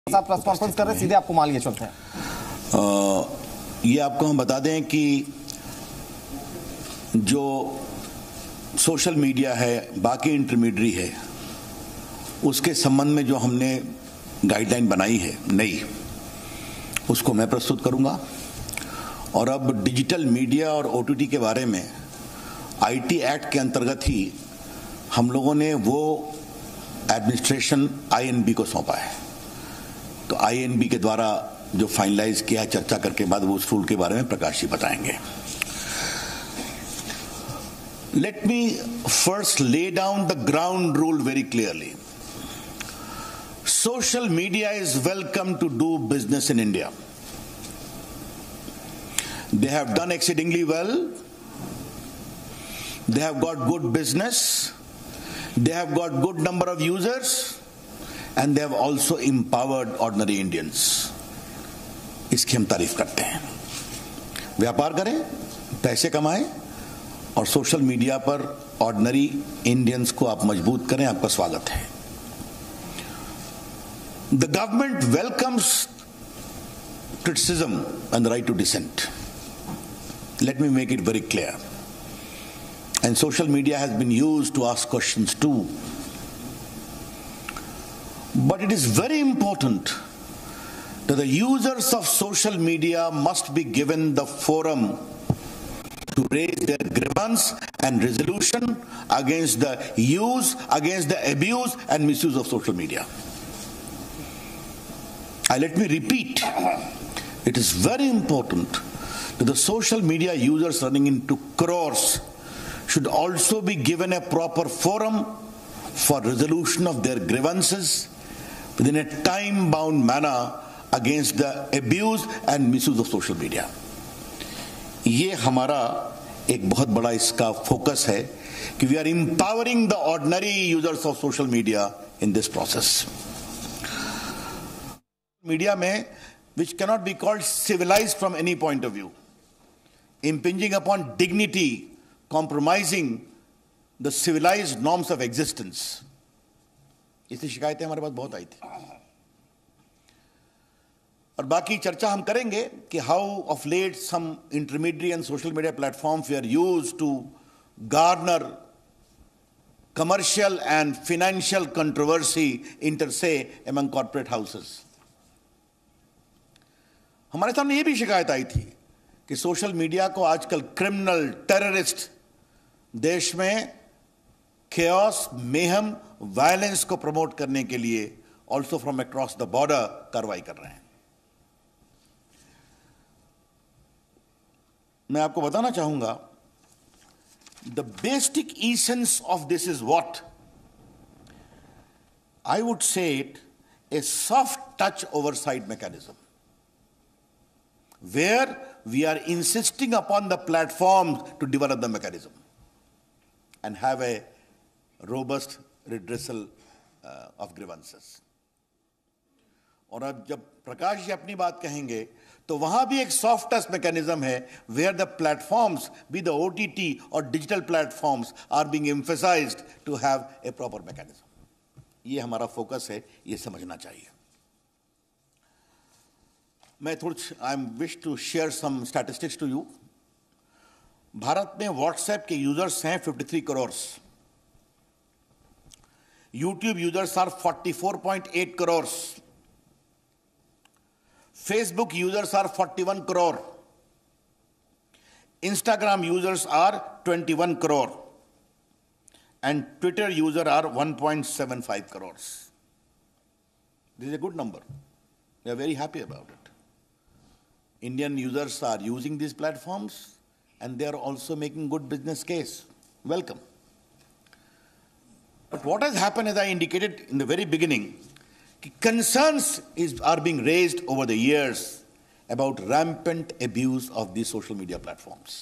साहब press conference कर रहे हैं, सीधे आपको मान लिए चलते हैं। ये आपको हम बता दें कि जो सोशल मीडिया है, बाकी इंटरमीडियरी है, उसके संबंध में जो हमने गाइडलाइन बनाई है नई, उसको मैं प्रस्तुत करूंगा। और अब डिजिटल मीडिया और ओटीटी के बारे में आईटी एक्ट के अंतर्गत ही हम लोगों ने वो एडमिनिस्ट्रेशन आईएनबी को सौंपा है। तो आईएनबी के द्वारा जो फाइनलाइज किया, चर्चा करके बाद वो उस रूल के बारे में प्रकाश जी बताएंगे। Let me first lay down the ground rule very clearly. Social media is welcome to do business in India. They have done exceedingly well. They have got good business. They have got good number of users. And they have also empowered ordinary Indians. इसकी हम तारीफ करते हैं। व्यापार करें, पैसे कमाएं और सोशल मीडिया पर ऑर्डिनरी इंडियंस को आप मजबूत करें। आपका स्वागत है। The government welcomes criticism and the right to dissent. Let me make it very clear. And social media has been used to ask questions too. But it is very important that the users of social media must be given the forum to raise their grievance and resolution against the use, against the abuse and misuse of social media. Let me repeat, it is very important that the social media users running into crores should also be given a proper forum for resolution of their grievances within a time-bound manner against the abuse and misuse of social media. ये हमारा एक बहुत बड़ा इसका focus है कि we are empowering the ordinary users of social media in this process. Media में which cannot be called civilized from any point of view, impinging upon dignity, compromising the civilized norms of existence. इसलिए शिकायतें हमारे पास बहुत आई थी और बाकी चर्चा हम करेंगे कि how of late some intermediary and social media platforms were used to garner commercial and financial controversy inter se among corporate houses. हमारे सामने ये भी शिकायत आई थी कि सोशल मीडिया को आजकल क्रिमिनल, टेररिस्ट, देश में केओस, मेहम, वायलेंस को प्रमोट करने के लिए also from across the border कार्रवाई कर रहे हैं। मैं आपको बताना चाहूंगा, the basic essence of this is what I would say it a soft touch oversight mechanism, where we are insisting upon the platforms to develop the mechanism and have a robust redressal of grievances. और अब जब प्रकाश जी अपनी बात कहेंगे तो वहां भी एक सॉफ्ट टच मैकेनिज्म है where the platforms, be the OTT or digital platforms, are being emphasized to have a proper mechanism. ये हमारा फोकस है, ये समझना चाहिए। मैं I wish to share some statistics to you. Bharat में व्हाट्सएप के यूजर्स हैं 53 crore, YouTube users are 44.8 crore, Facebook users are 41 crore, Instagram users are 21 crore and Twitter user are 1.75 crore. This is a good number, we are very happy about it. Indian users are using these platforms and they are also making good business case. Welcome. But what has happened, as I indicated in the very beginning, concerns are being raised over the years about rampant abuse of these social media platforms.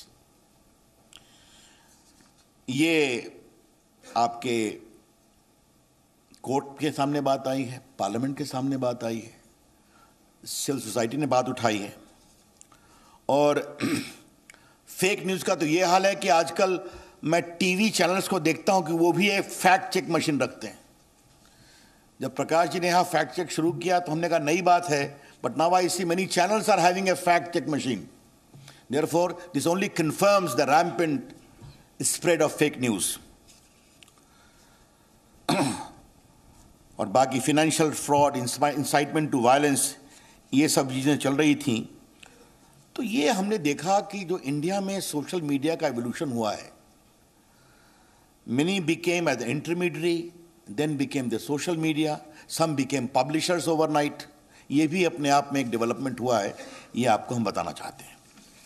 ये आपके court के सामने बात आई है, parliament के सामने बात आई है, सिविल सोसाइटी ने बात उठाई है। और फेक न्यूज़ का तो ये हाल है कि आजकल मैं टीवी चैनल्स को देखता हूं कि वो भी एक फैक्ट चेक मशीन रखते हैं। जब प्रकाश जी ने यहाँ फैक्ट चेक शुरू किया तो हमने कहा नई बात है, but now I see many channels are having a fact check machine. Therefore, this only confirms the rampant spread of fake news. और बाकी financial fraud, incitement to violence, ये सब चीज़ें चल रही थी. तो ये हमने देखा कि जो इंडिया में सोशल मीडिया का एवोल्यूशन हुआ है, many became as the intermediary, then became the social media, some became publishers overnight. ये भी अपने आप में एक डेवलपमेंट हुआ है, ये आपको हम बताना चाहते हैं.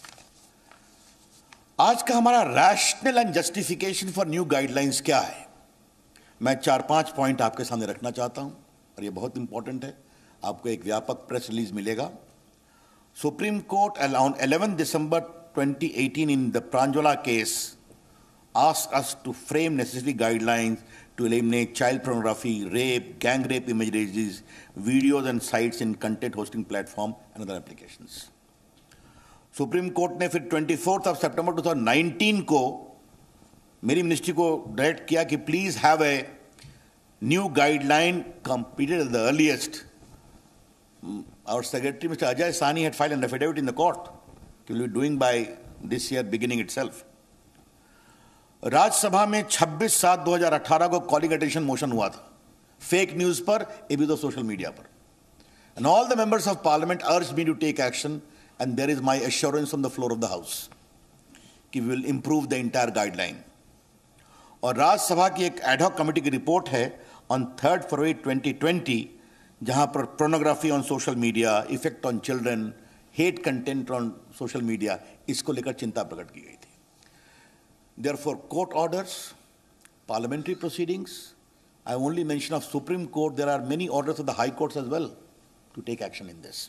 आज का हमारा rational and justification for new guidelines क्या है, मैं 4-5 पॉइंट आपके सामने रखना चाहता हूं और ये बहुत इंपॉर्टेंट है. आपको एक व्यापक प्रेस रिलीज मिलेगा. Supreme court on 11 December 2018 in the Pranjwala case asked us to frame necessary guidelines to eliminate child pornography, rape, gang rape images, videos and sites in content hosting platform and other applications. Supreme court ने फिर 24 सितंबर 2019 को मेरी ministry को direct किया कि please have a new guideline completed at the earliest. Our secretary mister Ajay Sawhney had filed an affidavit in the court कि will be doing by this year beginning itself. Rajya Sabha में 26/7/2018 को कॉलिंग अटेंशन मोशन हुआ था fake news पर, ये भी तो social media पर. And all the members of parliament urged me to take action. And there is my assurance on the floor of the House कि we will improve the entire guideline. और राज्यसभा की एक ad hoc committee की report है on 3rd February 2020 जहां पर pornography on social media, effect on children, hate content on social media, इसको लेकर चिंता प्रकट की गई थी. Therefore, court orders, parliamentary proceedings, I only mention of Supreme Court, there are many orders of the High Courts as well to take action in this.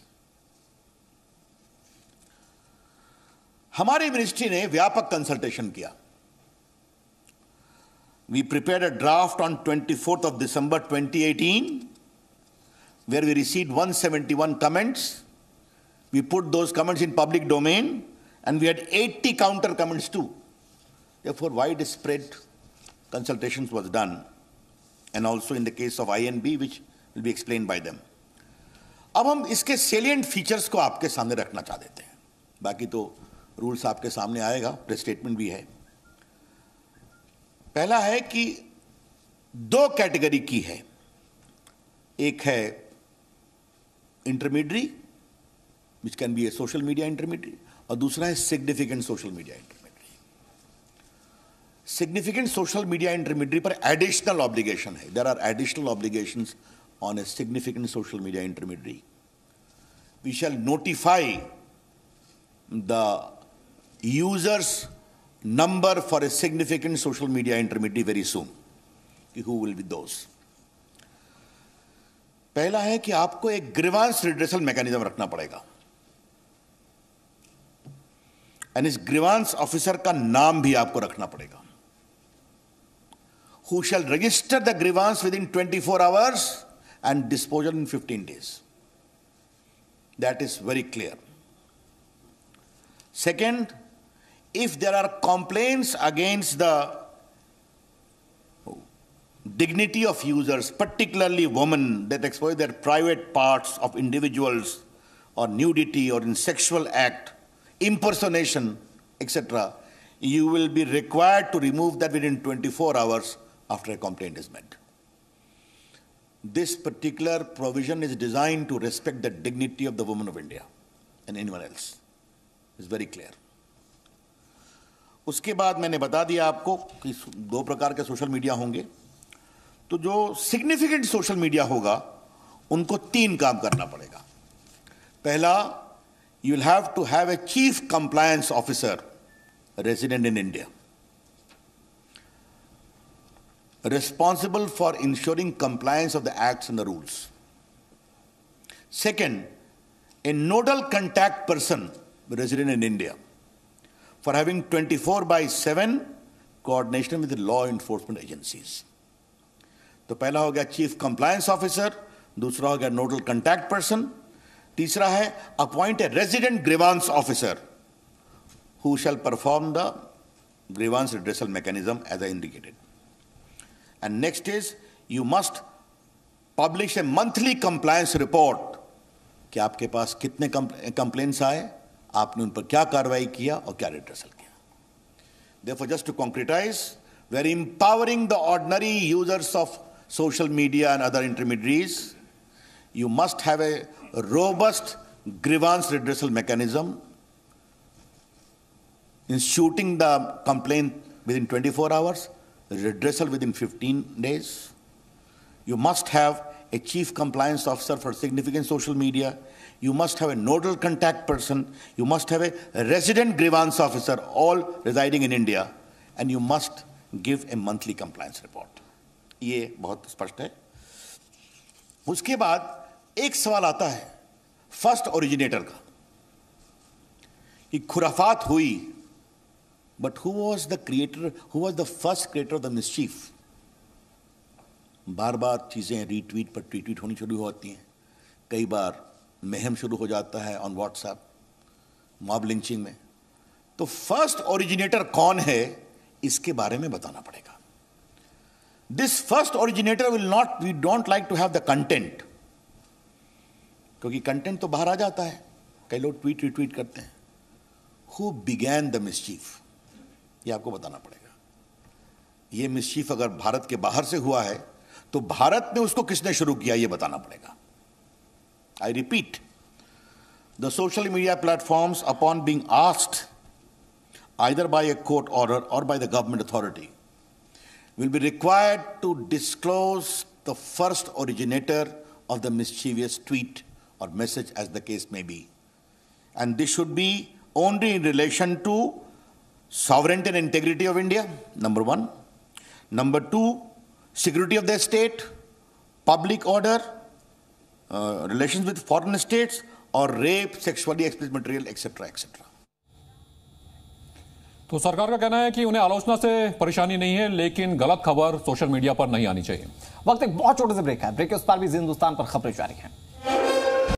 हमारी ministry ने व्यापक कंसल्टेशन किया. We prepared a draft on 24 December 2018 where we received 171 comments. We put those comments in public domain and we had 80 counter comments too. Therefore, widespread consultations was done, and also in the case of INB, which will be explained by them. अब हम इसके salient features को आपके सामने रखना चाह देते हैं. बाकी तो रूल्स आपके सामने आएगा, प्रेस स्टेटमेंट भी है. पहला है कि 2 कैटेगरी की है. एक है intermediary, which can be a social media intermediary, और दूसरा है significant social media intermediary. Significant social media intermediary पर एडिशनल ऑब्लिगेशन है. There are additional obligations on a significant social media intermediary. We shall notify the users number for a significant social media intermediary very soon. Who will be those? पहला है कि आपको एक grievance redressal mechanism रखना पड़ेगा, and इस grievance officer का नाम भी आपको रखना पड़ेगा. Who shall register the grievance within 24 hours and disposal in 15 days. That is very clear. Second, if there are complaints against the dignity of users, particularly women, that expose their private parts of individuals, or nudity, or in sexual act, impersonation, etc., you will be required to remove that within 24 hours after a complaint is made. This particular provision is designed to respect the dignity of the women of India and anyone else. It's very clear. उसके बाद मैंने बता दिया आपको कि 2 प्रकार के social media होंगे. तो जो सिग्निफिकेंट सोशल मीडिया होगा उनको 3 काम करना पड़ेगा. पहला, you will have to have a chief compliance officer resident in India, responsible for ensuring compliance of the acts and the rules. Second, a nodal contact person resident in India for having 24/7 coordination with the law enforcement agencies. तो पहला हो गया chief compliance officer, दूसरा हो गया nodal contact person, तीसरा है appoint a resident grievance officer who shall perform the grievance redressal mechanism as I indicated. And next is, you must publish a monthly compliance report कि आपके पास कितने complaints आए, आपने उन पर क्या कार्रवाई किया और क्या रिड्रेसल किया. Therefore, just to concretize, we are empowering the ordinary users of social media and other intermediaries. You must have a robust grievance redressal mechanism, instituting the complaint within 24 hours, redressal within 15 days. You must have a chief compliance officer for significant social media. You must have a nodal contact person. You must have a resident grievance officer, all residing in India. And you must give a monthly compliance report. ये बहुत स्पष्ट है. उसके बाद एक सवाल आता है फर्स्ट ओरिजिनेटर का कि खुराफात हुई, but who was the creator, who was the first creator of the mischief. बार बार चीजें रीट्वीट पर ट्वीट होनी शुरू होती हैं. कई बार महम शुरू हो जाता है ऑन व्हाट्सएप, मॉब लिंचिंग में. तो फर्स्ट ओरिजिनेटर कौन है, इसके बारे में बताना पड़ेगा. This first originator will not, we don't like to have the content, क्योंकि कंटेंट तो बाहर आ जाता है. कई लोग ट्वीट रिट्वीट करते हैं. हु बिगैन द मिसचीफ, ये आपको बताना पड़ेगा. ये मिसचीफ अगर भारत के बाहर से हुआ है तो भारत में उसको किसने शुरू किया, ये बताना पड़ेगा. I repeat, the social media platforms, upon being asked either by a court order or by the government authority, will be required to disclose the first originator of the mischievous tweet or message, as the case may be. And this should be only in relation to sovereignty and integrity of India, number one. Number two, security of the state, public order, relations with foreign states, or rape, sexually explicit material, etc., etc. तो सरकार का कहना है कि उन्हें आलोचना से परेशानी नहीं है, लेकिन गलत खबर सोशल मीडिया पर नहीं आनी चाहिए. वक्त एक बहुत छोटे से ब्रेक है. ब्रेक के उस पार भी हिंदुस्तान पर खबरें जारी हैं.